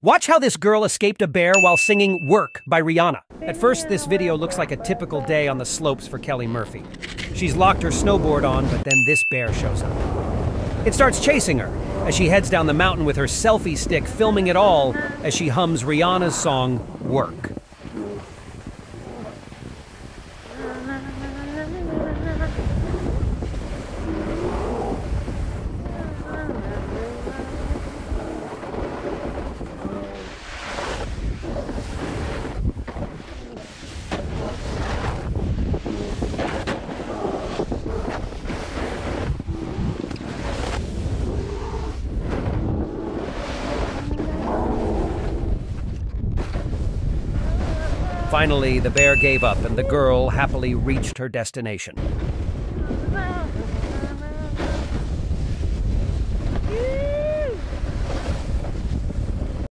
Watch how this girl escaped a bear while singing Work by Rihanna. At first, this video looks like a typical day on the slopes for Kelly Murphy. She's locked her snowboard on, but then this bear shows up. It starts chasing her as she heads down the mountain with her selfie stick, filming it all as she hums Rihanna's song, Work. Finally, the bear gave up and the girl happily reached her destination.